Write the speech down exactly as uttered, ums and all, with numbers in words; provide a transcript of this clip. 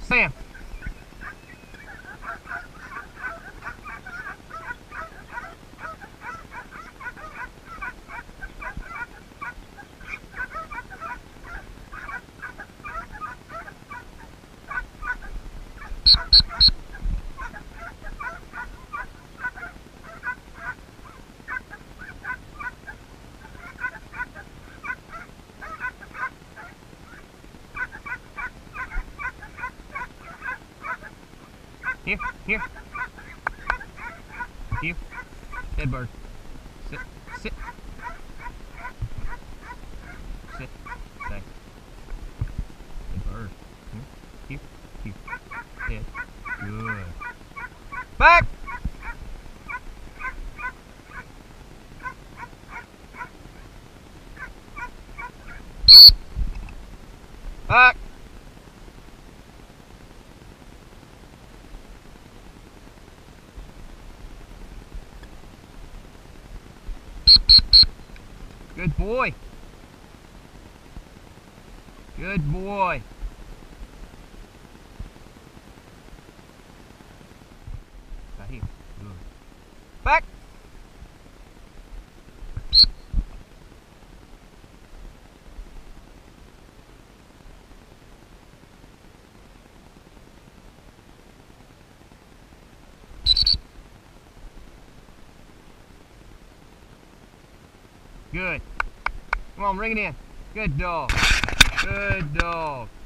Sam. Here, here. Here. Dead bird. Sit, sit. Sit. Stay. Dead bird. Here, here, here. Dead. Good. Back! Back! Good boy. Good boy. Right here. Good. Back. Good. Come on, bring it in. Good dog. Good dog.